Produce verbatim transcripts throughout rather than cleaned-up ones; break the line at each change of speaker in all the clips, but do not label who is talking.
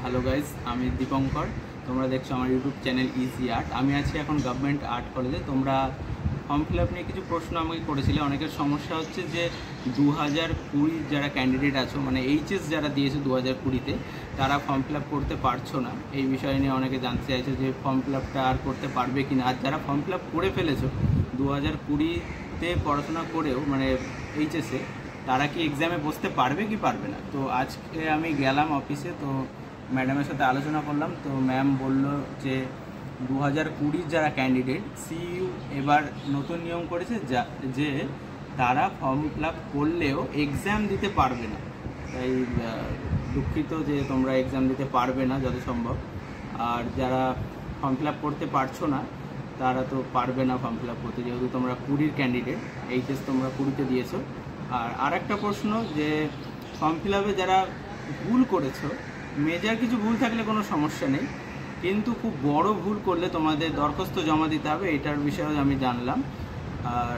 Hello guys, আমি দীপঙ্কর। তোমরা দেখছো আমার ইউটিউব চ্যানেল ইজি আর্ট। আমি আছি এখন গভর্নমেন্ট আর্ট কলেজে। তোমরা ফর্ম ফিল আপ নিয়ে কিছু প্রশ্ন আমাকে করেছিলে। অনেকের সমস্যা হচ্ছে যে দু হাজার কুড়ির যারা ক্যান্ডিডেট আছো, মানে এইচএস যারা দিয়েছে দু হাজার কুড়িতে, তারা ফর্ম ফিল আপ করতে পারছো না। এই বিষয় নিয়ে অনেকে জানতে চাইছে যে ফর্ম ফিল আপটা আর করতে পারবে কি না। আর যারা ফর্ম ফিল আপ করে ফেলেছো দু হাজার কুড়িতে পড়াশোনা করেও, মানে এইচএসে, তারা কি এক্সামে বসতে পারবে কি পারবে না। তো আজকে আমি গেলাম অফিসে, তো ম্যাডামের সাথে আলোচনা করলাম। তো ম্যাম বলল যে দু হাজার কুড়ির যারা ক্যান্ডিডেট, সিইউ এবার নতুন নিয়ম করেছে যা যে তারা ফর্ম ফিল আপ করলেও এক্সাম দিতে পারবে না। তাই দুঃখিত যে তোমরা এক্সাম দিতে পারবে না যত সম্ভব। আর যারা ফর্ম ফিল আপ করতে পারছো না তারা তো পারবে না ফর্ম ফিল আপ করতে, যেহেতু তোমরা কুড়ির ক্যান্ডিডেট, এইচএস তোমরা কুড়িতে দিয়েছো। আর আরেকটা প্রশ্ন যে ফর্ম ফিল আপে যারা ভুল করেছো, মেজর কিছু ভুল থাকলে কোনো সমস্যা নেই, কিন্তু খুব বড় ভুল করলে তোমাদের দরখাস্ত জমা দিতে হবে, এটার বিষয়ে আমি জানলাম। আর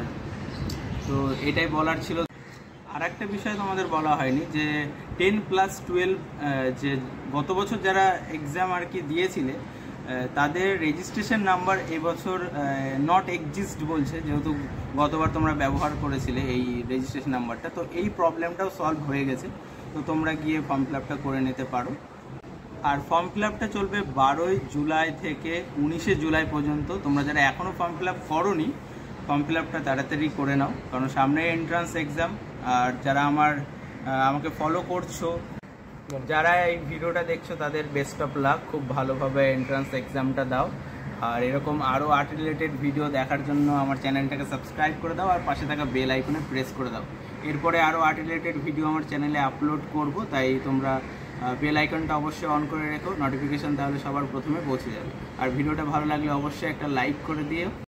তো এটাই বলার ছিল। আর একটা বিষয় তোমাদের বলা হয়নি যে টেন প্লাস টুয়েলভ যে গত বছর যারা এক্সাম আর কি দিয়েছিলে, তাদের রেজিস্ট্রেশন নাম্বার এবছর নট এক্সিস্ট বলছে, যেহেতু গতবার তোমরা ব্যবহার করেছিলে এই রেজিস্ট্রেশন নাম্বারটা। তো এই প্রবলেমটাও সলভ হয়ে গেছে, তো তোমরা গিয়ে ফর্ম ফিল আপটা করে নিতে পারো। আর ফর্ম ফিল আপটা চলবে বারোই জুলাই থেকে উনিশে জুলাই পর্যন্ত। তোমরা যারা এখনও ফর্ম ফিল আপ করোনি, ফর্ম ফিল আপটা তাড়াতাড়ি করে নাও, কারণ সামনে এন্ট্রান্স এক্সাম। আর যারা আমার আমাকে ফলো করছো, যারা এই ভিডিওটা দেখছো, তাদের বেস্ট অফ লাক। খুব ভালোভাবে এন্ট্রান্স এক্সামটা দাও। আর এরকম আরও আর্ট রিলেটেড ভিডিও দেখার জন্য আমার চ্যানেলটাকে সাবস্ক্রাইব করে দাও, আর পাশে থাকা বেল আইকনে প্রেস করে দাও। এরপরে আরও আর্ট রিলেটেড ভিডিও আমার চ্যানেলে আপলোড করব, তাই তোমরা বেল আইকনটা অবশ্যই অন করে রেখো, নোটিফিকেশান তাহলে সবার প্রথমে পৌঁছে যাবে। আর ভিডিওটা ভালো লাগলে অবশ্যই একটা লাইক করে দিও।